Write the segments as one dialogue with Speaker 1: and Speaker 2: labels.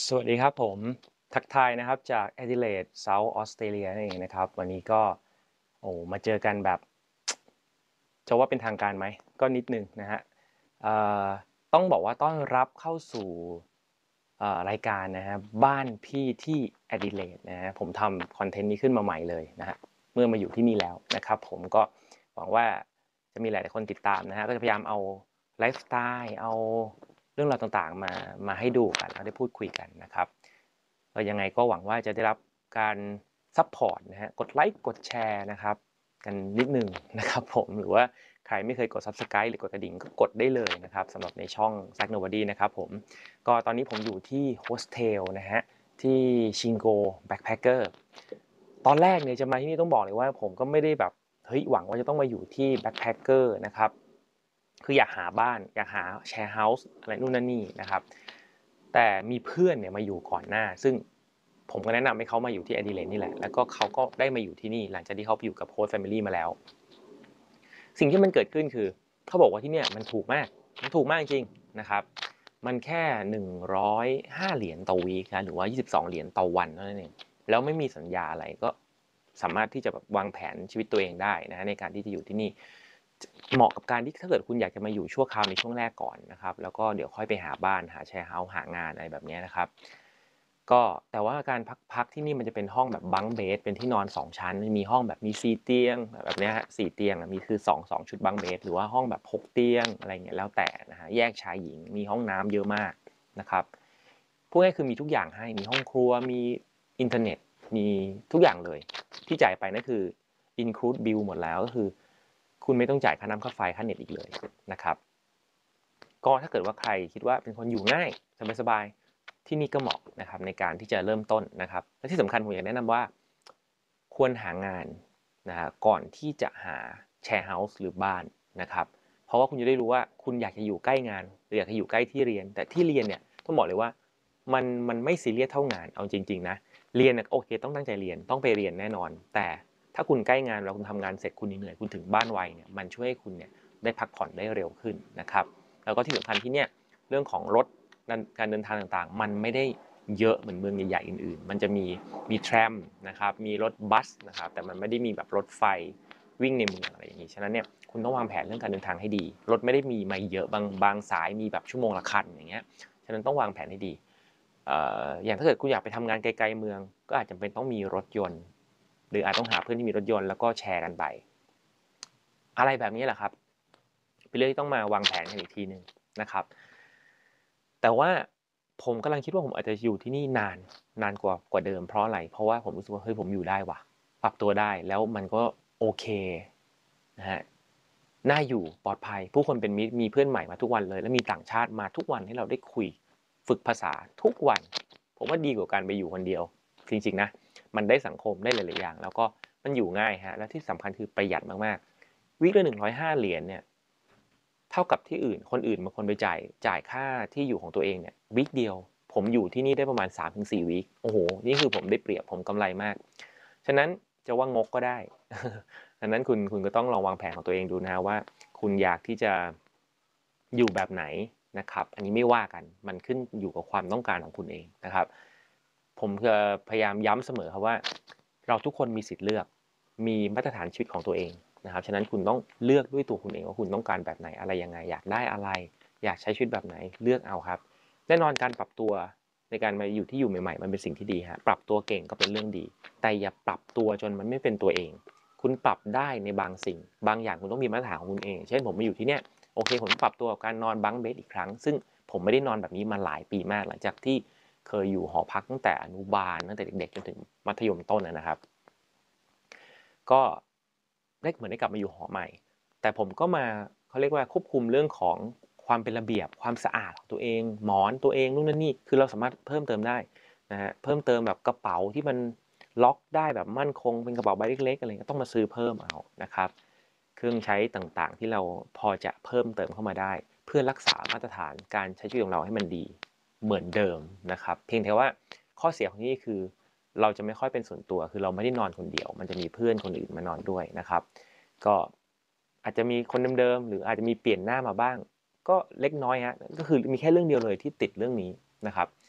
Speaker 1: สวัสดีครับผมทักทายนะครับจากแอดิเลดเซาท์ออสเตรเลียนั่นเองนะครับวันนี้ก็มาเจอกันแบบจะว่าเป็นทางการไหมก็นิดหนึ่งนะฮะเอ่อต้องบอกว่าต้อนรับเข้าสู่รายการนะครับบ้านพี่ที่แอดิเลดนะฮะผมทำคอนเทนต์นี้ขึ้นมาใหม่เลยนะฮะเมื่อมาอยู่ที่นี่แล้วนะครับผมก็หวังว่าจะมีหลายๆคนติดตามนะฮะก็จะพยายามเอาไลฟ์สไตล์เอาเรื่องราวต่างๆมาให้ดูกันแล้วได้พูดคุยกันนะครับยังไงก็หวังว่าจะได้รับการซัพพอร์ตนะฮะกดไลค์กดแชร์นะครับกันนิดหนึ่งนะครับผมหรือว่าใครไม่เคยกด Subscribe หรือกดกระดิ่งก็กดได้เลยนะครับสำหรับในช่อง Zack Nobody นะครับผมก็ตอนนี้ผมอยู่ที่โฮสเทลนะฮะที่ชิงโกแบ็คแพคเกอร์ตอนแรกเนี่ยจะมาที่นี่ต้องบอกเลยว่าผมก็ไม่ได้แบบเฮ้ยหวังว่าจะต้องมาอยู่ที่แบ็คแพคเกอร์นะครับคืออยากหาบ้านอยากหาแชร์เฮาส์อะไรนู่นนั่นนี่นะครับแต่มีเพื่อนเนี่ยมาอยู่ก่อนหน้าซึ่งผมก็แนะนำให้เขามาอยู่ที่แอดิเลดนี่แหละแล้วก็เขาก็ได้มาอยู่ที่นี่หลังจากที่เขาอยู่กับโค้ชแฟมิลี่มาแล้วสิ่งที่มันเกิดขึ้นคือเขาบอกว่าที่เนี่ยมันถูกมากจริงนะครับมันแค่105 เหรียญต่อวีคนะหรือว่า22 เหรียญต่อวันเท่านั้นเองแล้วไม่มีสัญญาอะไรก็สามารถที่จะแบบวางแผนชีวิตตัวเองได้นะในการที่จะอยู่ที่นี่เหมาะกับการที่ถ้าเกิดคุณอยากจะมาอยู่ชั่วคราวในช่วงแรกก่อนนะครับแล้วก็เดี๋ยวค่อยไปหาบ้านหาแชร์เฮาส์หางานอะไรแบบนี้นะครับก็แต่ว่าการพักที่นี่มันจะเป็นห้องแบบบังเบดเป็นที่นอน2 ชั้นมีห้องแบบมี4 เตียงแบบนี้ฮะ4 เตียงมีคือ2ชุดบังเบดหรือว่าห้องแบบ6 เตียงอะไรเงี้ยแล้วแต่นะฮะแยกชายหญิงมีห้องน้ำเยอะมากนะครับพูดง่ายคือมีทุกอย่างให้มีห้องครัวมีอินเทอร์เน็ตมีทุกอย่างเลยที่จ่ายไปนั่นคือ include bill หมดแล้วก็คือคุณไม่ต้องจ่ายค่าน้ำค่าไฟค่าเน็ตอีกเลยนะครับก็ถ้าเกิดว่าใครคิดว่าเป็นคนอยู่ง่ายสบายๆที่นี่ก็เหมาะนะครับในการที่จะเริ่มต้นนะครับและที่สำคัญผมอยากแนะนำว่าควรหางานนะฮะก่อนที่จะหาแชร์เฮาส์หรือบ้านนะครับเพราะว่าคุณจะได้รู้ว่าคุณอยากจะอยู่ใกล้งานหรืออยากจะอยู่ใกล้ที่เรียนแต่ที่เรียนเนี่ยต้องบอกเลยว่ามันไม่ซีเรียสเท่างานเอาจริงๆนะเรียนโอเคต้องตั้งใจเรียนต้องไปเรียนแน่นอนแต่ถ้าคุณใกล้งานแล้วคุณทำงานเสร็จคุณเหนื่อยคุณถึงบ้านไวเนี่ยมันช่วยให้คุณเนี่ยได้พักผ่อนได้เร็วขึ้นนะครับแล้วก็ที่สำคัญที่เนี่ยเรื่องของรถการเดินทางต่างๆมันไม่ได้เยอะเหมือนเมืองใหญ่ๆอื่นๆมันจะมีแทรมนะครับมีรถบัสนะครับแต่มันไม่ได้มีแบบรถไฟวิ่งในเมืองอะไรอย่างนี้ฉะนั้นเนี่ยคุณต้องวางแผนเรื่องการเดินทางให้ดีรถไม่ได้มีมาเยอะบางสายมีแบบชั่วโมงละคันอย่างเงี้ยฉะนั้นต้องวางแผนให้ดีอย่างถ้าเกิดคุณอยากไปทำงานไกลๆเมืองก็อาจจะเป็นต้องมีรถยนต์หรืออาจต้องหาเพื่อนที่มีรถยนต์แล้วก็แชร์กันไปอะไรแบบนี้แหละครับเป็นเรื่องที่ต้องมาวางแผนกันอีกทีนึงนะครับแต่ว่าผมกำลังคิดว่าผมอาจจะอยู่ที่นี่นานกว่าเดิมเพราะอะไรเพราะว่าผมรู้สึกว่าเฮ้ยผมอยู่ได้ว่ะปรับตัวได้แล้วมันก็โอเคนะฮะน่าอยู่ปลอดภัยผู้คนเป็นมิตรมีเพื่อนใหม่มาทุกวันเลยแล้วมีต่างชาติมาทุกวันให้เราได้คุยฝึกภาษาทุกวันผมว่าดีกว่าการไปอยู่คนเดียวจริงๆนะมันได้สังคมได้หลายๆอย่างแล้วก็มันอยู่ง่ายฮะและที่สำคัญคือประหยัดมากๆวีคละ105 เหรียญเนี่ย เท่ากับที่อื่นคนอื่นบางคนไปจ่ายค่าที่อยู่ของตัวเองเนี่ยวีคเดียวผมอยู่ที่นี่ได้ประมาณ3-4วีคโอ้โหนี่คือผมได้เปรียบผมกำไรมากฉะนั้นจะว่างกก็ได้ดังนั้นคุณก็ต้องลองวางแผนของตัวเองดูนะว่าคุณอยากที่จะอยู่แบบไหนนะครับอันนี้ไม่ว่ากันมันขึ้นอยู่กับความต้องการของคุณเองนะครับผมจะพยายามย้ำเสมอครับว่าเราทุกคนมีสิทธิ์เลือกมีมาตรฐานชีวิตของตัวเองนะครับฉะนั้นคุณต้องเลือกด้วยตัวคุณเองว่าคุณต้องการแบบไหนอะไรยังไงอยากได้อะไรอยากใช้ชีวิตแบบไหนเลือกเอาครับแน่นอนการปรับตัวในการมาอยู่ที่อยู่ใหม่ๆมันเป็นสิ่งที่ดีฮะปรับตัวเก่งก็เป็นเรื่องดีแต่อย่าปรับตัวจนมันไม่เป็นตัวเองคุณปรับได้ในบางสิ่งบางอย่างคุณต้องมีมาตรฐานของคุณเองเช่นผมมาอยู่ที่เนี่ยโอเคผมปรับตัวกับการนอนบังเบดอีกครั้งซึ่งผมไม่ได้นอนแบบนี้มาหลายปีมากหลังจากที่เคยอยู่หอพักตั้งแต่อนุบาลตั้งแต่เด็กๆจนถึงมัธยมต้นนะครับก็ได้เหมือนได้กลับมาอยู่หอใหม่แต่ผมก็มาเขาเรียกว่าควบคุมเรื่องของความเป็นระเบียบความสะอาดของตัวเองหมอนตัวเองนู่นนั่นนี่คือเราสามารถเพิ่มเติมได้นะฮะเพิ่มเติมแบบกระเป๋าที่มันล็อกได้แบบมั่นคงเป็นกระเป๋าใบเล็กๆอะไรก็ต้องมาซื้อเพิ่มเอานะครับเครื่องใช้ต่างๆที่เราพอจะเพิ่มเติมเข้ามาได้เพื่อรักษามาตรฐานการใช้ชีวิตของเราให้มันดีเหมือนเดิมนะครับเพียงแต่ว่าข้อเสียของนี่คือ เราจะไม่ค่อยเป็นส่วนตัวคือเราไม่ได้นอนคนเดียวมันจะมีเพื่อนคนอื่นมานอนด้วยนะครับก็อาจจะมีคนเดิมๆหรืออาจจะมีเปลี่ยนหน้ามาบ้างก็เล็กน้อยฮะก็คือมีแค่เรื่องเดียวเลยที่ติดเรื่องนี้นะครับ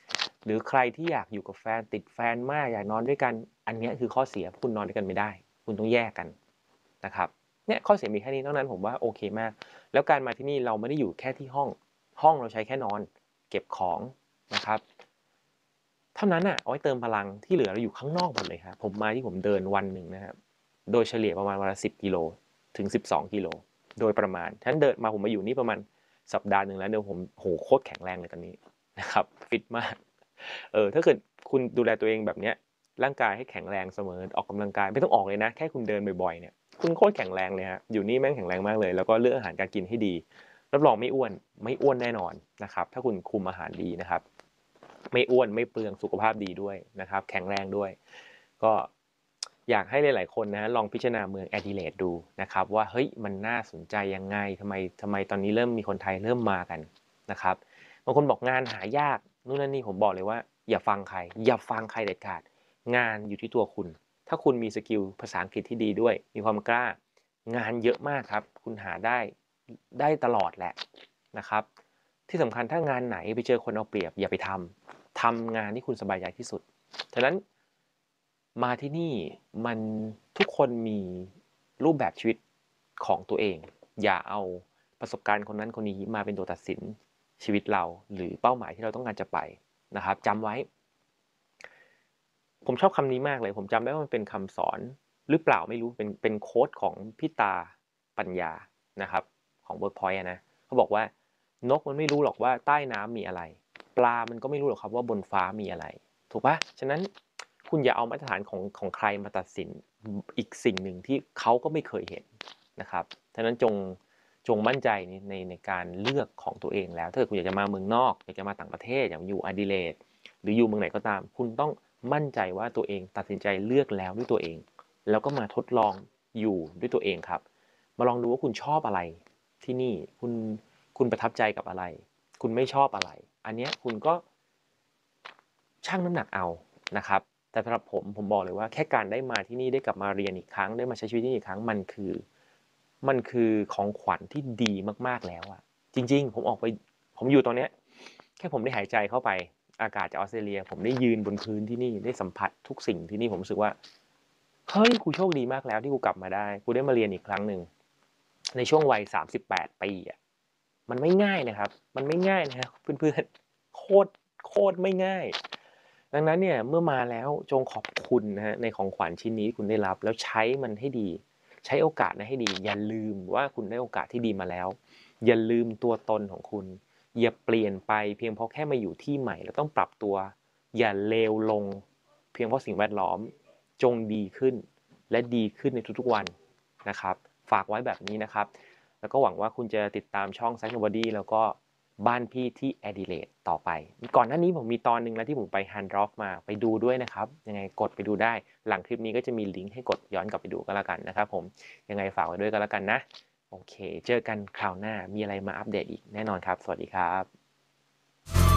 Speaker 1: หรือใครที่อยากอยู่กับแฟนติดแฟนมากอยากนอนด้วยกันอันนี้คือข้อเสียคุณนอนด้วยกันไม่ได้คุณต้องแยกกันนะครับเนี่ยข้อเสียมีแค่นี้นอกนั้นผมว่าโอเคมากแล้วการมาที่นี่เราไม่ได้อยู่แค่ที่ห้องเราใช้แค่นอนเก็บของนะครับเท่านั้นอ่ะเอาไว้เติมพลังที่เหลือเราอยู่ข้างนอกหมดเลยครับผมมาที่ผมเดินวันหนึ่งนะครับโดยเฉลี่ยประมาณวันละ10 กิโลถึง12 กิโลโดยประมาณท่านเดินมาผมมาอยู่นี่ประมาณสัปดาห์หนึ่งแล้วเดี๋ยวผมโหโคตรแข็งแรงเลยตอนนี้นะครับฟิตมากถ้าเกิดคุณดูแลตัวเองแบบเนี้ยร่างกายให้แข็งแรงเสมอออกกำลังกายไม่ต้องออกเลยนะแค่คุณเดินบ่อยๆเนี่ยคุณโคตรแข็งแรงเลยฮะอยู่นี่แม่งแข็งแรงมากเลยแล้วก็เลือกอาหารการกินให้ดีรับรองไม่อ้วนแน่นอนนะครับถ้าคุณคุมอาหารดีนะครับไม่อ้วนไม่เปลืองสุขภาพดีด้วยนะครับแข็งแรงด้วยก็อยากให้หลายๆคนนะลองพิจารณาเมืองแอดิเลดดูนะครับว่าเฮ้ยมันน่าสนใจยังไงทำไมตอนนี้เริ่มมีคนไทยเริ่มมากันนะครับบางคนบอกงานหายากนู่นนั่นนี่ผมบอกเลยว่าอย่าฟังใครเด็ดขาดงานอยู่ที่ตัวคุณถ้าคุณมีสกิลภาษาอังกฤษที่ดีด้วยมีความกล้างานเยอะมากครับคุณหาได้ตลอดแหละนะครับที่สำคัญถ้างานไหนไปเจอคนเอาเปรียบอย่าไปทำงานที่คุณสบายใจที่สุดฉะนั้นมาที่นี่มันทุกคนมีรูปแบบชีวิตของตัวเองอย่าเอาประสบการณ์คนนั้นคนนี้มาเป็นตัวตัดสินชีวิตเราหรือเป้าหมายที่เราต้องการจะไปนะครับจำไว้ผมชอบคำนี้มากเลยผมจำได้ว่ามันเป็นคำสอนหรือเปล่าไม่รู้เป็นโค้ดของพี่ตาปัญญานะครับของ Workpoint นะเขาบอกว่านกมันไม่รู้หรอกว่าใต้น้ำมีอะไรปลามันก็ไม่รู้หรอกครับว่าบนฟ้ามีอะไรถูกปะฉะนั้นคุณอย่าเอามาตรฐานของใครมาตัดสินอีกสิ่งหนึ่งที่เขาก็ไม่เคยเห็นนะครับฉะนั้นจงมั่นใจในการเลือกของตัวเองแล้วถ้าคุณอยากจะมาเมืองนอกอยากจะมาต่างประเทศอยากอยู่อดิเลดหรืออยู่เมืองไหนก็ตามคุณต้องมั่นใจว่าตัวเองตัดสินใจเลือกแล้วด้วยตัวเองแล้วก็มาทดลองอยู่ด้วยตัวเองครับมาลองดูว่าคุณชอบอะไรที่นี่คุณประทับใจกับอะไรคุณไม่ชอบอะไรอันนี้คุณก็ชั่งน้ำหนักเอานะครับแต่สำหรับผมบอกเลยว่าแค่การได้มาที่นี่ได้กลับมาเรียนอีกครั้งได้มาใช้ชีวิตที่นี่อีกครั้งมันคือของขวัญที่ดีมากๆแล้วอะจริงๆผมอยู่ตรงเนี้ยแค่ผมได้หายใจเข้าไปอากาศจากออสเตรเลียผมได้ยืนบนพื้นที่นี่ได้สัมผัสทุกสิ่งที่นี่ผมรู้สึกว่าเฮ้ยกูโชคดีมากแล้วที่กูกลับมาได้กูได้มาเรียนอีกครั้งหนึ่งในช่วงวัย38 ปีอะมันไม่ง่ายนะครับมันไม่ง่ายนะครับเพื่อนๆโคตรไม่ง่ายดังนั้นเนี่ยเมื่อมาแล้วจงขอบคุณนะฮะในของขวัญชิ้นนี้คุณได้รับแล้วใช้มันให้ดีใช้โอกาสนั้นให้ดีอย่าลืมว่าคุณได้โอกาสที่ดีมาแล้วอย่าลืมตัวตนของคุณอย่าเปลี่ยนไปเพียงเพราะแค่มาอยู่ที่ใหม่แล้วต้องปรับตัวอย่าเลวลงเพียงเพราะสิ่งแวดล้อมจงดีขึ้นและดีขึ้นในทุกๆวันนะครับฝากไว้แบบนี้นะครับแล้วก็หวังว่าคุณจะติดตามช่อง Psych Nobody แล้วก็บ้านพี่ที่แอดิเลดต่อไปก่อนหน้านี้ผมมีตอนหนึ่งแล้วที่ผมไปฮันด์ร็อกมาไปดูด้วยนะครับยังไงกดไปดูได้หลังคลิปนี้ก็จะมีลิงก์ให้กดย้อนกลับไปดูก็แล้วกันนะครับผมยังไงฝากไว้ด้วยก็แล้วกันนะโอเคเจอกันคราวหน้ามีอะไรมาอัปเดตอีกแน่นอนครับสวัสดีครับ